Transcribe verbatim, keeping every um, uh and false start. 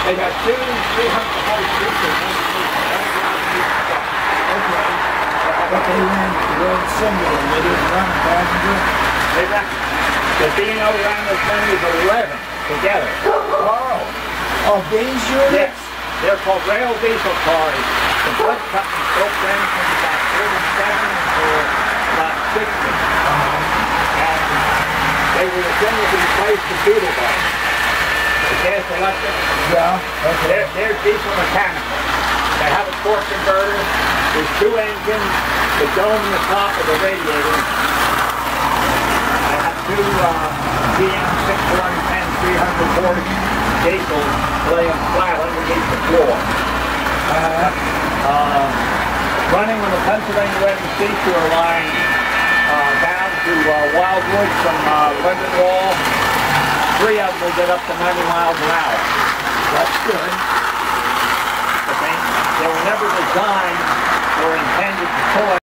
They got two three hundred horse diesels. Okay. But they ran road single, they didn't run passenger? They ran, the Dino ran those many of eleven together. Oh. Oh, these units? Yes. They're called rail diesel cars. The blood company built them from about forty-seven to about sixty. Uh-huh. And they were intended to replace the doodle bus. The gas electric. Yeah. Okay. They're, they're diesel mechanical. They have a torque converter. There's two engines. The dome in the top of the radiator. I have two uh, G M six one ten three hundred horse diesels laying flat underneath the floor. Uh-huh. Uh, running on the Pennsylvania Revenue Seashore line uh, down to uh, Wildwood from uh, London Wall. Three of them will get up to ninety miles an hour. That's good. But they, they were never designed or intended to pull